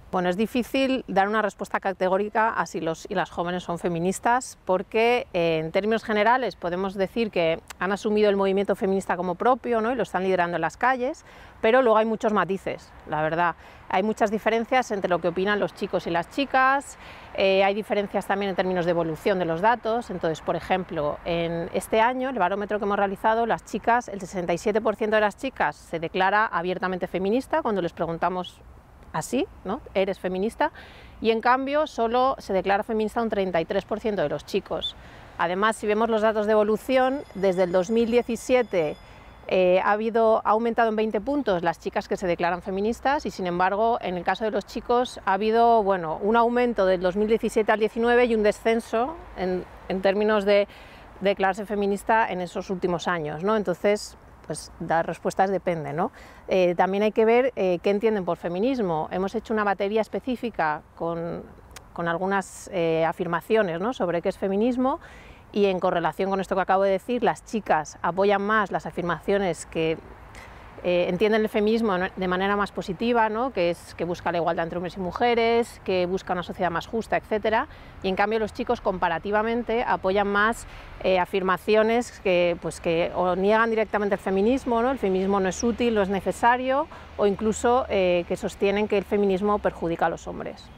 Bueno, es difícil dar una respuesta categórica a si los y las jóvenes son feministas porque en términos generales podemos decir que han asumido el movimiento feminista como propio, ¿no? Y lo están liderando en las calles, pero luego hay muchos matices, la verdad. Hay muchas diferencias entre lo que opinan los chicos y las chicas, hay diferencias también en términos de evolución de los datos. Entonces, por ejemplo, en este año, el barómetro que hemos realizado, las chicas, el 67% de las chicas se declara abiertamente feminista cuando les preguntamos así, ¿no? ¿Eres feminista? Y en cambio solo se declara feminista un 33% de los chicos. Además, si vemos los datos de evolución, desde el 2017 ha aumentado en 20 puntos las chicas que se declaran feministas y sin embargo en el caso de los chicos ha habido un aumento del 2017 al 19 y un descenso en términos de declararse feminista en esos últimos años, ¿no? Entonces, pues dar respuestas depende, ¿no? También hay que ver qué entienden por feminismo. Hemos hecho una batería específica con algunas afirmaciones, ¿no?, sobre qué es feminismo, y en correlación con esto que acabo de decir, las chicas apoyan más las afirmaciones que entienden el feminismo de manera más positiva, ¿no?, que busca la igualdad entre hombres y mujeres, que busca una sociedad más justa, etc. Y en cambio los chicos comparativamente apoyan más afirmaciones que o niegan directamente el feminismo, ¿no?, el feminismo no es útil, no es necesario, o incluso que sostienen que el feminismo perjudica a los hombres.